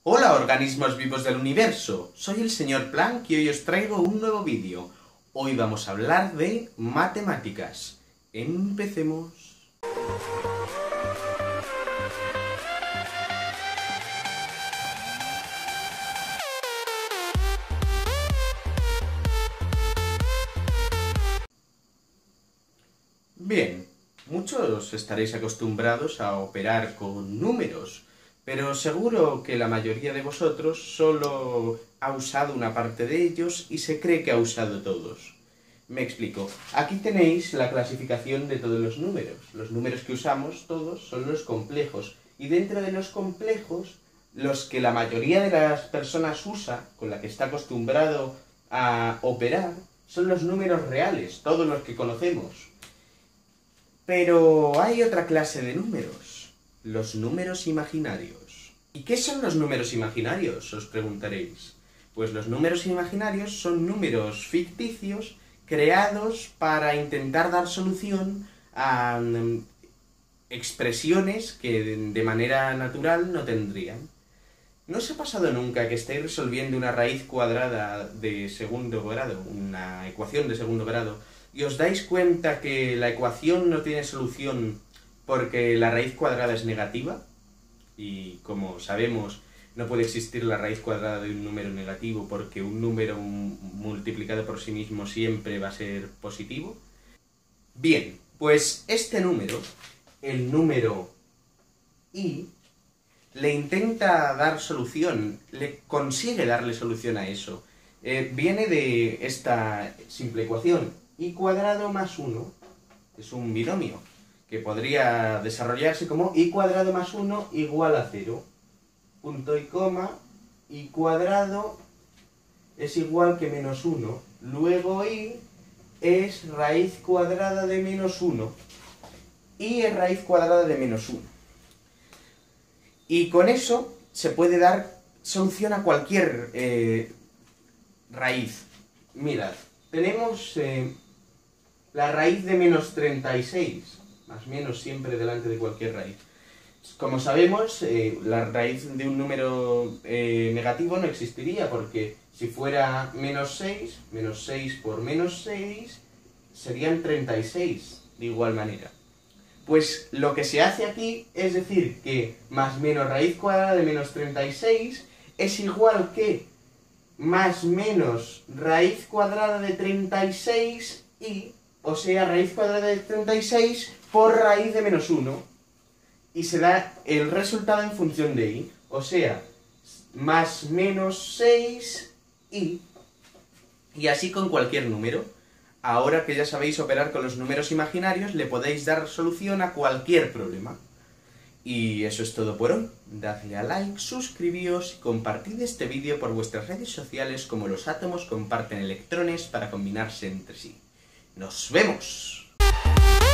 Hola organismos vivos del universo, soy el señor Planck y hoy os traigo un nuevo vídeo. Hoy vamos a hablar de matemáticas. Empecemos. Bien, muchos estaréis acostumbrados a operar con números, pero seguro que la mayoría de vosotros solo ha usado una parte de ellos y se cree que ha usado todos. Me explico. Aquí tenéis la clasificación de todos los números. Los números que usamos todos son los complejos, y dentro de los complejos, los que la mayoría de las personas usa, con la que está acostumbrado a operar, son los números reales, todos los que conocemos. Pero hay otra clase de números, los números imaginarios. ¿Y qué son los números imaginarios?, os preguntaréis. Pues los números imaginarios son números ficticios creados para intentar dar solución a expresiones que de manera natural no tendrían. ¿No os ha pasado nunca que estáis resolviendo una raíz cuadrada de segundo grado, una ecuación de segundo grado, y os dais cuenta que la ecuación no tiene solución porque la raíz cuadrada es negativa? Y como sabemos, no puede existir la raíz cuadrada de un número negativo porque un número multiplicado por sí mismo siempre va a ser positivo. Bien, pues este número, el número i, le intenta dar solución, le consigue darle solución a eso. Viene de esta simple ecuación, i cuadrado más 1, es un binomio, que podría desarrollarse como i cuadrado más 1 igual a 0. Punto y coma, i cuadrado es igual que menos 1. Luego i es raíz cuadrada de menos 1. I es raíz cuadrada de menos 1. Y con eso se puede dar solución a cualquier raíz. Mirad, tenemos la raíz de menos 36, más menos siempre delante de cualquier raíz. Como sabemos, la raíz de un número negativo no existiría, porque si fuera menos 6 por menos 6 serían 36, de igual manera. Pues lo que se hace aquí es decir que más menos raíz cuadrada de menos 36 es igual que más menos raíz cuadrada de 36i, o sea, raíz cuadrada de 36 por raíz de menos 1. Y se da el resultado en función de i, o sea, más menos 6i. Y así con cualquier número. Ahora que ya sabéis operar con los números imaginarios, le podéis dar solución a cualquier problema. Y eso es todo por hoy. Dadle a like, suscribíos y compartid este vídeo por vuestras redes sociales como los átomos comparten electrones para combinarse entre sí. ¡Nos vemos!